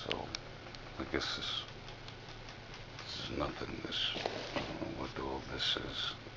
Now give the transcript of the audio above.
So I guess this is nothing. This, I don't know what all this is.